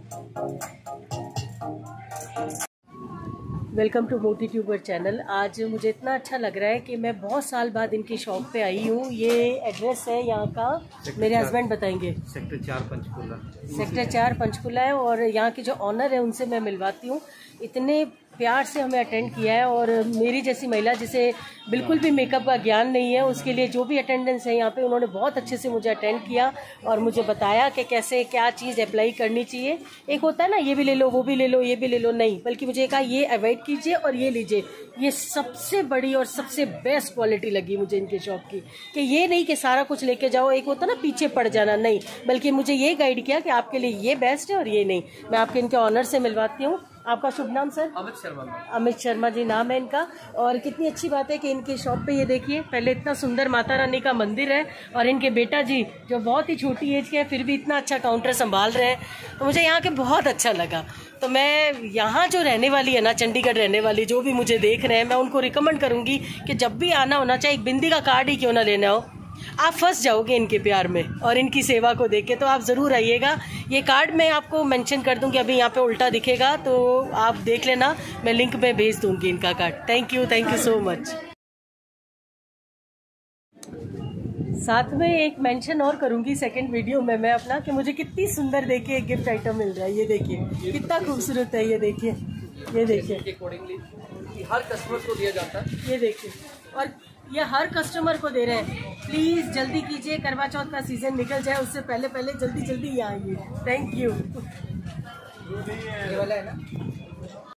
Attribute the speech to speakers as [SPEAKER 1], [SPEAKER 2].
[SPEAKER 1] Welcome to Moti tuber channel. आज मुझे इतना अच्छा लग रहा है कि मैं बहुत साल बाद इनकी शॉप पे आई हूँ। ये एड्रेस है यहाँ का, मेरे हस्बैंड बताएंगे।
[SPEAKER 2] सेक्टर 4 पंचकुला।
[SPEAKER 1] सेक्टर 4 पंचकुला है। और यहाँ के जो ऑनर है उनसे मैं मिलवाती हूँ। इतने प्यार से हमें अटेंड किया है, और मेरी जैसी महिला जिसे बिल्कुल भी मेकअप का ज्ञान नहीं है, उसके लिए जो भी अटेंडेंस है यहाँ पे, उन्होंने बहुत अच्छे से मुझे अटेंड किया और मुझे बताया कि कैसे क्या चीज़ अप्लाई करनी चाहिए। एक होता है ना, ये भी ले लो, वो भी ले लो, ये भी ले लो, नहीं, बल्कि मुझे कहा ये अवॉइड कीजिए और ये लीजिए। ये सबसे बड़ी और सबसे बेस्ट क्वालिटी लगी मुझे इनके शॉप की, कि ये नहीं कि सारा कुछ लेके जाओ, एक होता ना पीछे पड़ जाना, नहीं, बल्कि मुझे ये गाइड किया कि आपके लिए ये बेस्ट है और ये नहीं। मैं आपके इनके ऑनर से मिलवाती हूँ। आपका शुभ नाम सर?
[SPEAKER 2] अमित शर्मा।
[SPEAKER 1] अमित शर्मा जी नाम है इनका। और कितनी अच्छी बात है कि इनकी शॉप पे ये देखिए, पहले इतना सुंदर माता रानी का मंदिर है, और इनके बेटा जी जो बहुत ही छोटी एज के हैं फिर भी इतना अच्छा काउंटर संभाल रहे हैं, तो मुझे यहाँ के बहुत अच्छा लगा। तो मैं यहाँ जो रहने वाली है ना, चंडीगढ़ रहने वाली जो भी मुझे देख रहे हैं, मैं उनको रिकमेंड करूँगी कि जब भी आना होना, चाहे एक बिंदी का कार्ड ही क्यों ना लेना हो, आप फंस जाओगे इनके प्यार में और इनकी सेवा को देख के, तो आप ज़रूर आइएगा। ये कार्ड मैं आपको मेंशन कर दूंगी, अभी यहाँ पे उल्टा दिखेगा तो आप देख लेना, मैं लिंक में भेज दूंगी इनका card. Thank you so much. साथ में एक मेंशन और करूंगी सेकंड वीडियो में मैं अपना, कि मुझे कितनी सुंदर देखिए गिफ्ट आइटम मिल रहा है। ये देखिए कितना खूबसूरत है, ये देखिए, ये देखिए,
[SPEAKER 2] अकॉर्डिंगली हर कस्टमर को दिया जाता है।
[SPEAKER 1] ये देखिए, और ये हर कस्टमर को दे रहे हैं। प्लीज जल्दी कीजिए, करवा चौथ का सीजन निकल जाए उससे पहले पहले जल्दी जल्दी यहाँ आइए। Thank you.
[SPEAKER 2] ये वाला है ना।